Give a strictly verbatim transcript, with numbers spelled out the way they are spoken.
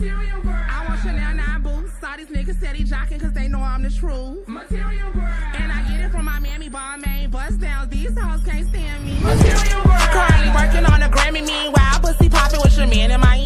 Material girl. I want Chanel nine boots. All these niggas steady jocking cause they know I'm the truth. Material girl. And I get it from my mammy, Balmain. Bust down, these hoes can't stand me. Material girl. Currently working on a Grammy, meanwhile, pussy popping with your man in my